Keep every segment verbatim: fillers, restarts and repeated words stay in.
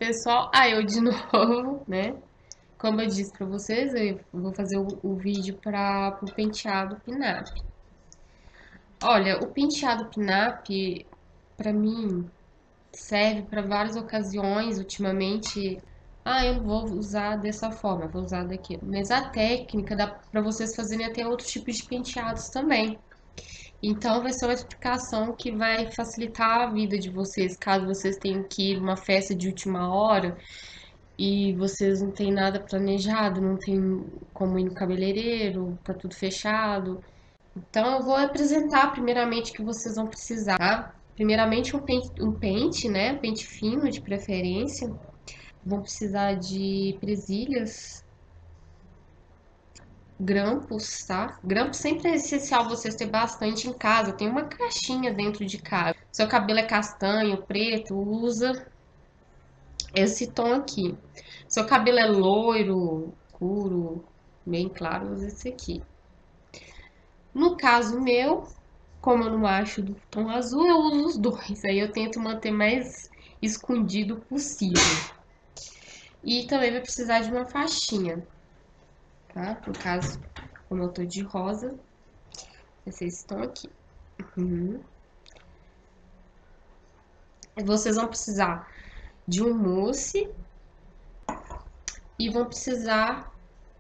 pessoal, ah, eu de novo, né? Como eu disse pra vocês, eu vou fazer o, o vídeo para o penteado pin-up. Olha, o penteado pin-up, pra mim, serve para várias ocasiões. Ultimamente, ah, eu não vou usar dessa forma, vou usar daquilo. Mas a técnica dá para vocês fazerem até outros tipos de penteados também. Então, vai ser uma explicação que vai facilitar a vida de vocês, caso vocês tenham que ir numa festa de última hora e vocês não têm nada planejado, não tem como ir no cabeleireiro, tá tudo fechado. Então, eu vou apresentar primeiramente o que vocês vão precisar, tá? Primeiramente, um pente, um pente, né? Um pente fino, de preferência. Vão precisar de presilhas, grampos, tá? Grampos sempre é essencial vocês terem bastante em casa. Tem uma caixinha dentro de casa. Seu cabelo é castanho, preto, usa esse tom aqui. Seu cabelo é loiro, escuro, bem claro, usa esse aqui. No caso meu, como eu não acho do tom azul, eu uso os dois. Aí eu tento manter mais escondido possível. E também vai precisar de uma faixinha, tá? No caso, como eu tô de rosa, vocês estão aqui. Uhum. Vocês vão precisar de um mousse e vão precisar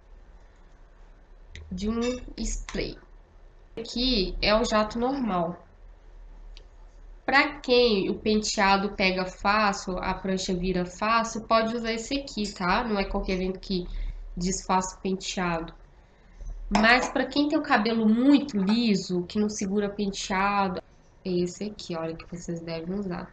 de um spray. Aqui é o jato normal. Para quem o penteado pega fácil, a prancha vira fácil, pode usar esse aqui, tá? Não é qualquer vento que desfaça o penteado. Mas para quem tem o cabelo muito liso, que não segura penteado, é esse aqui, olha, que vocês devem usar.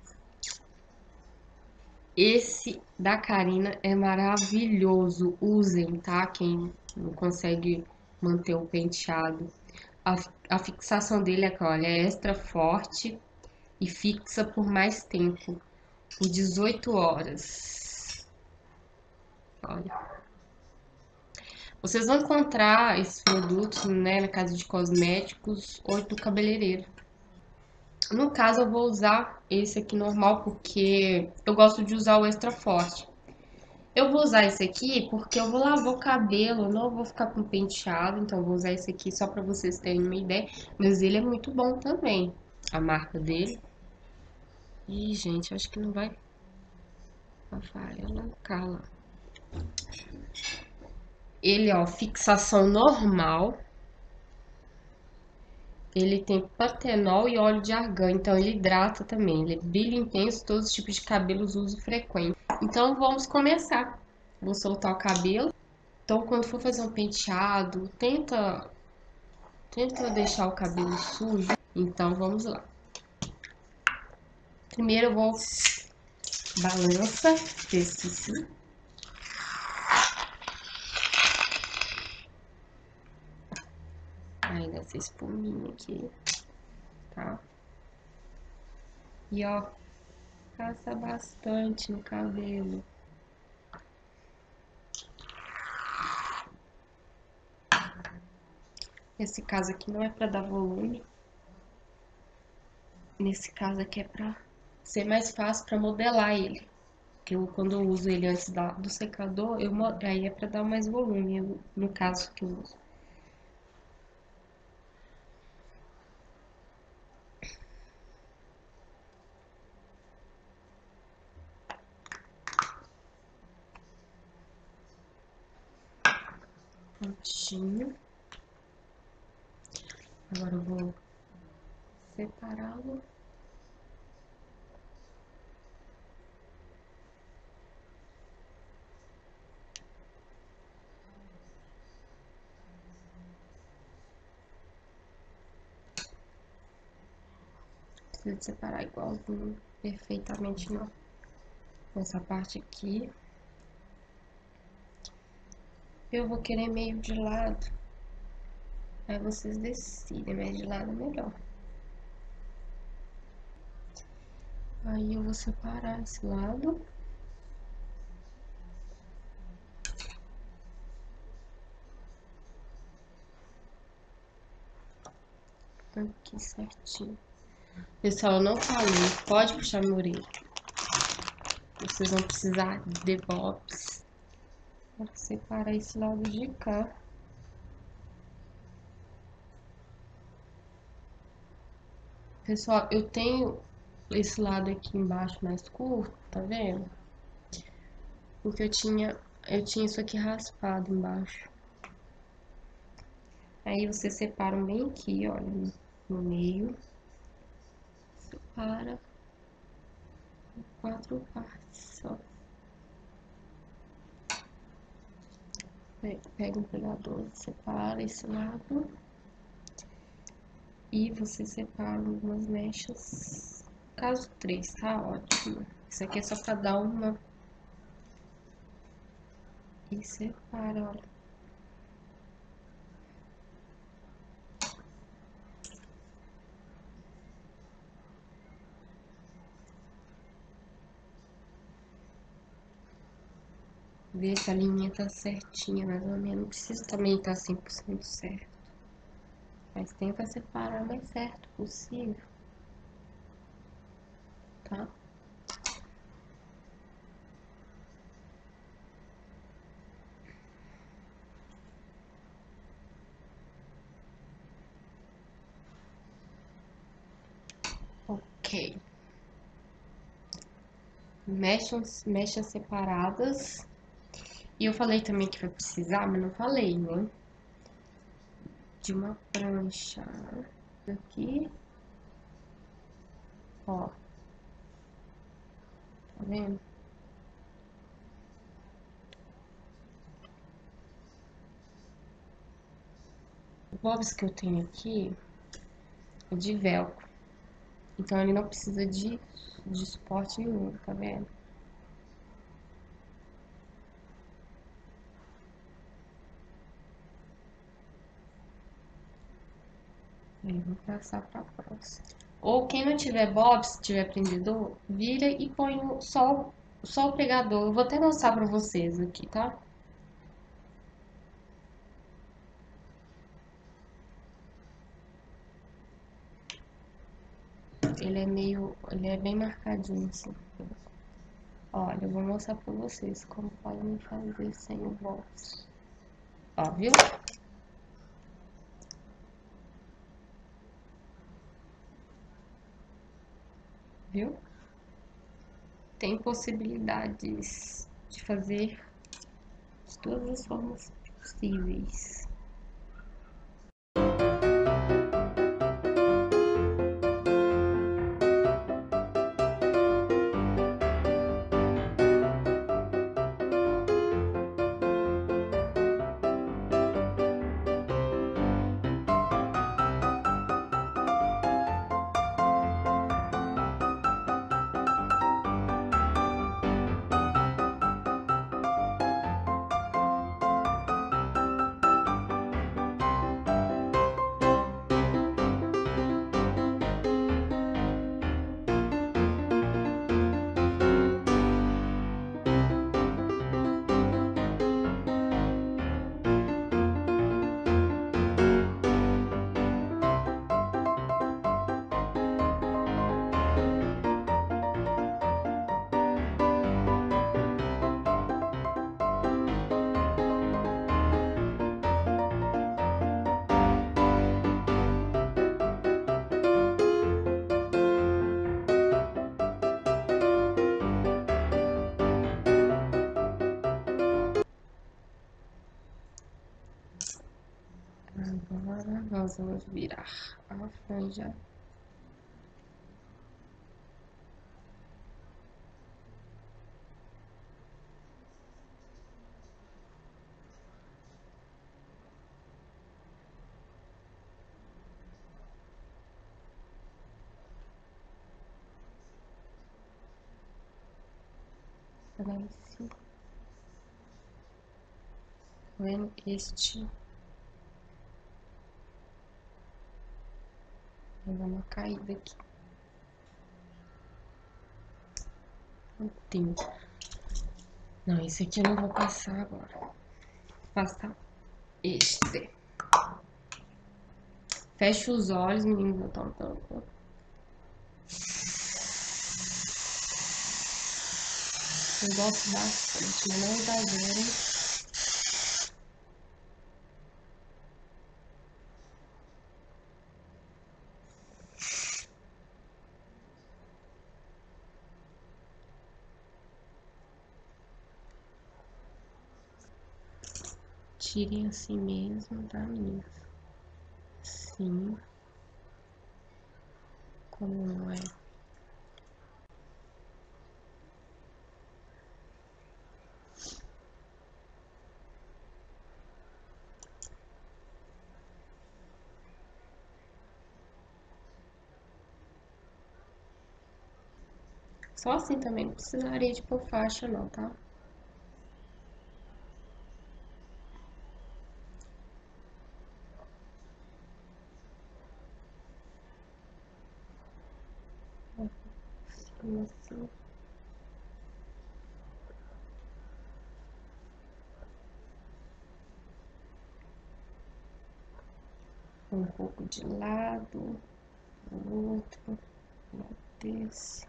Esse da Carina é maravilhoso, usem, tá? Quem não consegue manter o penteado. A, a fixação dele aqui, olha, é extra forte e fixa por mais tempo, por dezoito horas. Olha. Vocês vão encontrar esses produtos, né, na casa de cosméticos ou do cabeleireiro. No caso, eu vou usar esse aqui normal, porque eu gosto de usar o extra forte. Eu vou usar esse aqui porque eu vou lavar o cabelo, não vou ficar com penteado, então eu vou usar esse aqui só pra vocês terem uma ideia. Mas ele é muito bom também, a marca dele. Ih, gente, acho que não vai... Rafaela Cala. Ele, ó, fixação normal. Ele tem pantenol e óleo de argan, então ele hidrata também. Ele é brilho intenso, todos os tipos de cabelos uso frequente. Então vamos começar. Vou soltar o cabelo. Então quando for fazer um penteado, tenta, tenta deixar o cabelo sujo. Então vamos lá. Primeiro eu vou balança esse sim. Aí nessa espuminha aqui, tá? E ó, passa bastante no cabelo. Nesse caso aqui não é pra dar volume. Nesse caso aqui é pra ser mais fácil pra modelar ele. Porque eu, quando eu uso ele antes da, do secador, eu, aí é pra dar mais volume, eu, no caso que eu uso. Prontinho. Agora eu vou separá-lo. Precisa de separar igualzinho, perfeitamente não. Nessa parte aqui. Eu vou querer meio de lado. Aí vocês decidem, mas de lado é melhor. Aí eu vou separar esse lado. Aqui certinho. Pessoal, eu não falei, pode puxar minha orelha. Vocês vão precisar de bobs para separar esse lado de cá. Pessoal, eu tenho esse lado aqui embaixo mais curto, tá vendo? Porque eu tinha, eu tinha isso aqui raspado embaixo. Aí você separam bem aqui, olha, no meio. Separa em quatro partes, ó. Pega um pegador, separa esse lado. E você separa algumas mechas, caso três, tá ótimo. Isso aqui é só pra dar uma... E separa, olha. Ver se a linha tá certinha, mais ou menos. Não precisa também estar cem por cento certo. Mas tenta separar o mais certo possível. Tá? Ok. Mechas, mechas separadas. E eu falei também que vai precisar, mas não falei, né? De uma prancha. Aqui. Ó. Tá vendo? O bobs que eu tenho aqui é de velcro. Então ele não precisa de, de suporte nenhum, tá vendo? Aí vou passar pra próxima. Ou quem não tiver bobs, se tiver prendedor, vira e põe só, só o pregador. Eu vou até mostrar pra vocês aqui, tá? Ele é meio, ele é bem marcadinho assim. Olha, eu vou mostrar pra vocês como podem fazer sem o bobs. Ó, viu? Viu? Tem possibilidades de fazer de todas as formas possíveis. Agora nós vamos virar a franja. Lá em cima. Vendo este. Vou dar uma caída aqui. Não tem. Não, esse aqui eu não vou passar agora. Vou passar este. Fecha os olhos, menino. Vou botar um tampo. Eu gosto bastante, mas não exagerem. Tirem assim mesmo, tá, meninas? Sim. Como é? Só assim também, não precisaria de pôr faixa não, tá? Assim, assim. Um pouco de lado, o outro, lado desse.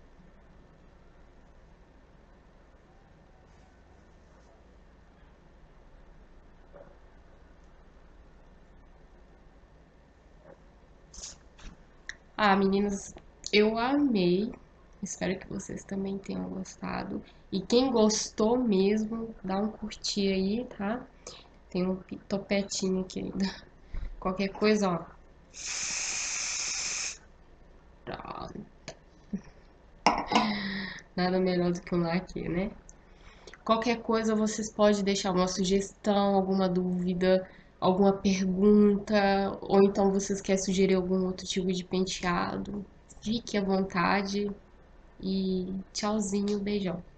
Ah, meninas, eu amei. Espero que vocês também tenham gostado. E quem gostou mesmo, dá um curtir aí, tá? Tem um topetinho aqui ainda. Qualquer coisa, ó. Pronto. Nada melhor do que um laque, né? Qualquer coisa vocês podem deixar uma sugestão, alguma dúvida, alguma pergunta, ou então vocês querem sugerir algum outro tipo de penteado. Fique à vontade e tchauzinho, beijão.